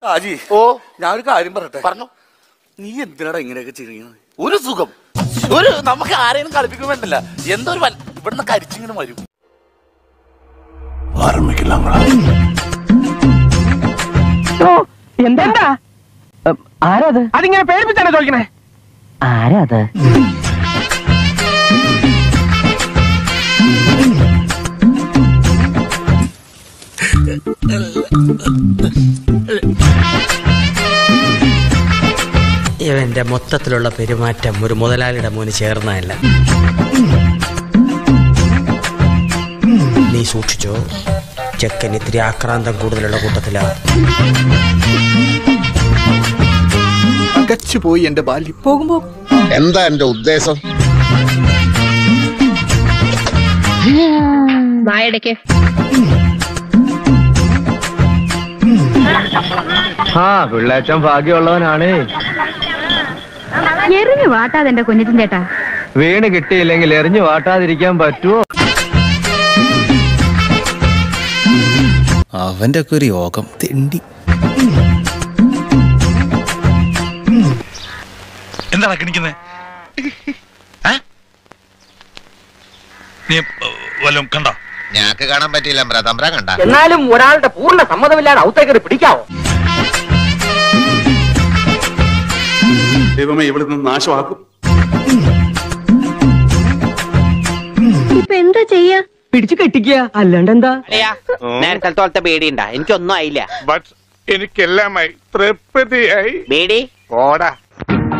ആജി ഞാനൊരു കാര്യം പറയട്ടെ. പറഞ്ഞു. നീ എന്തിനാടാ ഇങ്ങനെയൊക്കെ ചെയ്യുന്നത്? ഒരു സുഖം, നമുക്ക് ആരെയും കളിപ്പിക്കുമ്പോഴല്ല എന്തോ ഒരു ഇവിടുന്ന് കരിച്ചിങ്ങനെ വരും. എന്താ ആരാത്? അതിങ്ങനെ പേടിപ്പിച്ചാണ് ചോദിക്കണേ. ആരാത്? ഇവന്റെ മൊത്തത്തിലുള്ള പെരുമാറ്റം ഒരു മുതലാളിയുടെ മോന് ചേർന്നതല്ല. നീ സൂക്ഷിച്ചോ, ചെക്കൻ ഇത്തിരി ആക്രാന്തം കൂടുതലുള്ള കൂട്ടത്തിലാണ്. പോയി എന്റെ ബാല്യം. പോകുമ്പോ എന്താ എന്റെ ഉദ്ദേശം? പിള്ളേച്ചൻ ഭാഗ്യമുള്ളവനാണ്. എറിഞ്ഞു വാട്ടാതെ എന്റെ കുഞ്ഞിറ്റിൻ ചേട്ടാ. വീണ് കിട്ടിയില്ലെങ്കിൽ എറിഞ്ഞു വാട്ടാതിരിക്കാൻ പറ്റുമോ? അവന്റെ ഒക്കെ ഒരു യോഗം തെണ്ടി. എന്താണ് കിണിക്കുന്നേ? നീ വല്ലതും കണ്ടോ? ഞാക്ക് കാണാൻ പറ്റിയില്ല. തമ്പ്ര കണ്ട. എന്നാലും ഒരാളുടെ പൂർണ്ണ സമ്മതമില്ലാതെ ഔത്തേക്കറി പിടിക്കാവോ? ദൈവമേ, ഇവിടെ നിന്ന് നാശമാക്കും. ഇപ്പൊ എന്താ ചെയ്യാ? പിടിച്ചു കെട്ടിക്കുക, അല്ലാണ്ട് എന്താ? നേരത്തെ തോളത്തെ പേടിയുണ്ടാ? എനിക്കൊന്നും ആയില്ല. എനിക്കെല്ലാമായി തൃപ്തിയായി. പേടി പോടാ.